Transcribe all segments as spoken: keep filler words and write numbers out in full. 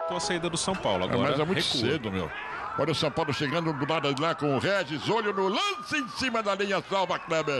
a saída do São Paulo. Agora, é, mas é muito recua. cedo, meu. Olha o São Paulo chegando do lado de lá com o Regis. Olho no lance em cima da linha. Salva, Kleber.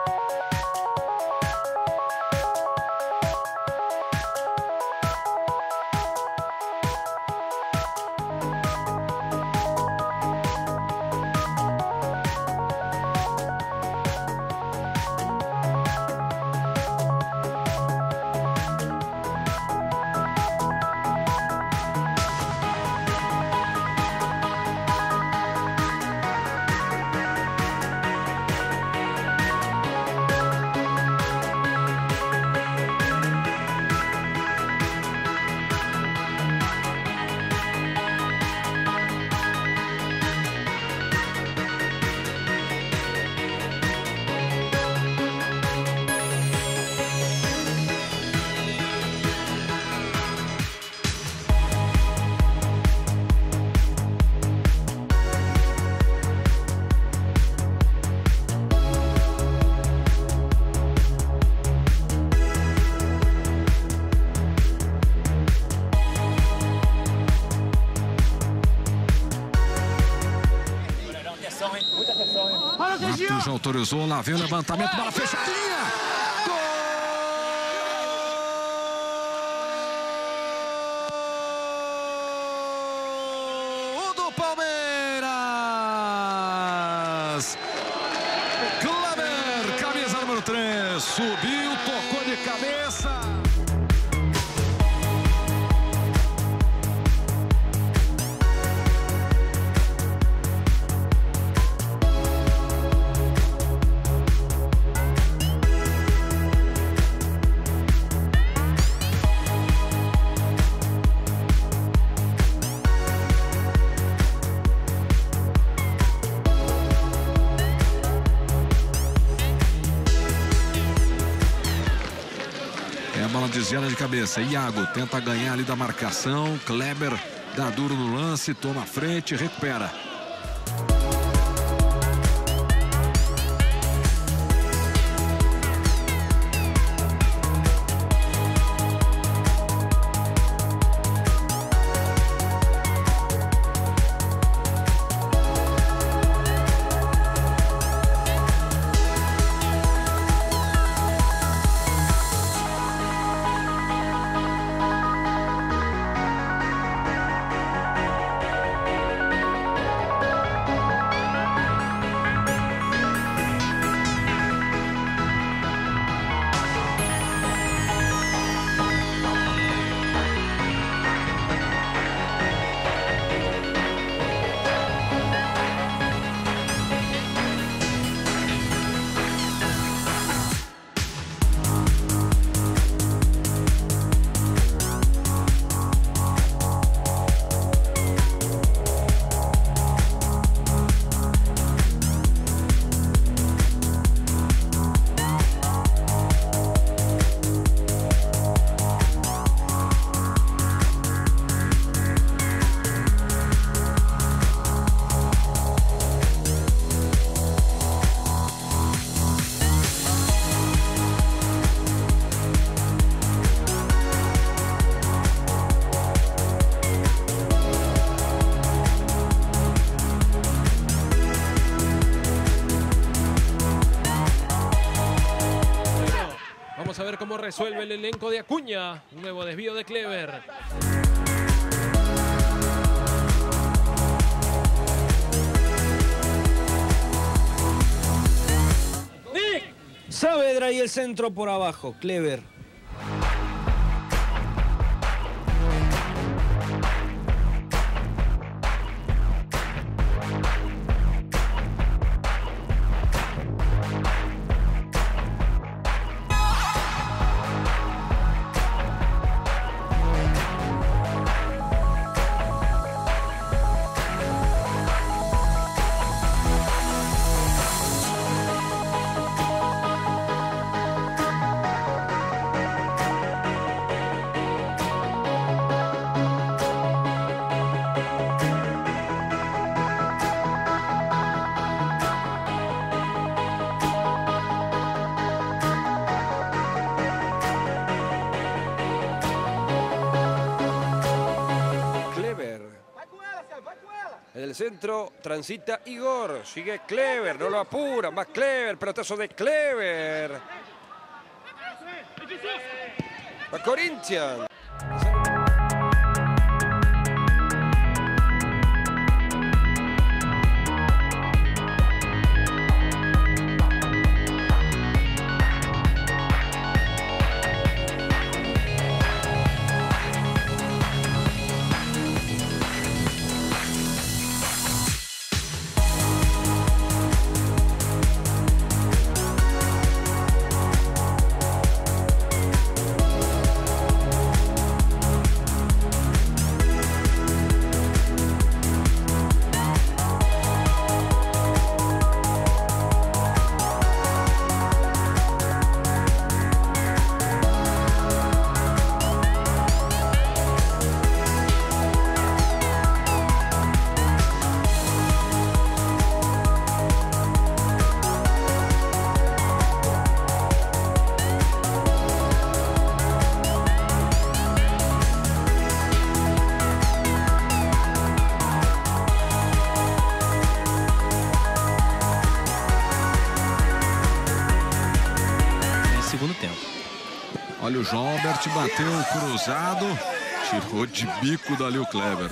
Matos já autorizou, lá vem o levantamento, bola fechadinha. Gol do Palmeiras. Kleber, camisa número três, subiu, tocou de cabeça. É a bola desviada de cabeça. Iago tenta ganhar ali da marcação. Kleber dá duro no lance, toma a frente, recupera. Vamos a ver cómo resuelve el elenco de Acuña. Un nuevo desvío de Kleber. Saavedra y el centro por abajo. Kleber. En el centro transita Igor, sigue Clever, no lo apura, más Clever, pelotazo de Clever. Va Corinthians. Segundo tempo. Olha o João Albert, bateu cruzado, tirou de bico dali o Clever.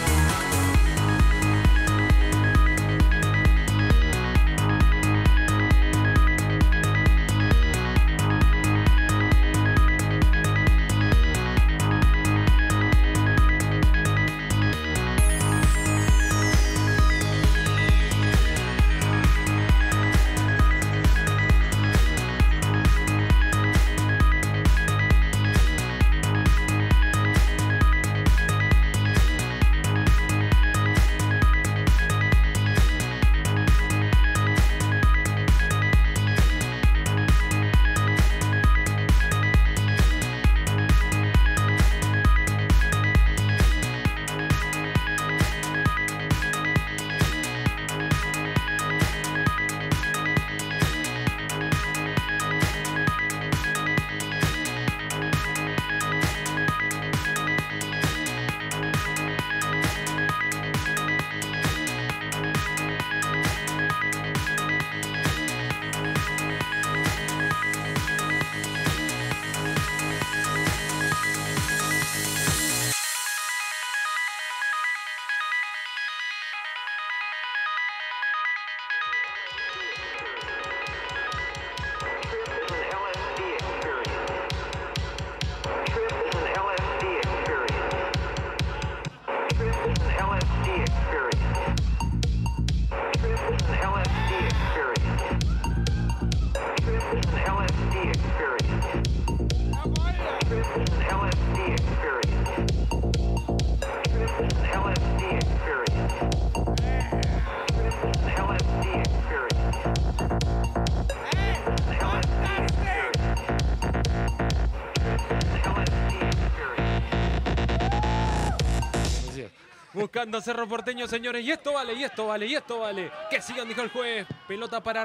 Buscando Cerro Porteño, señores. Y esto vale, y esto vale, y esto vale. Que sigan, dijo el juez. Pelota para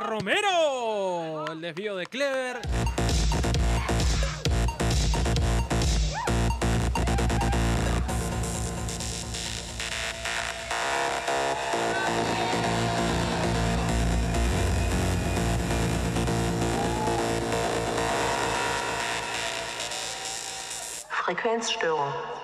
Romero. El desvío de Clever. Frequenzstörung.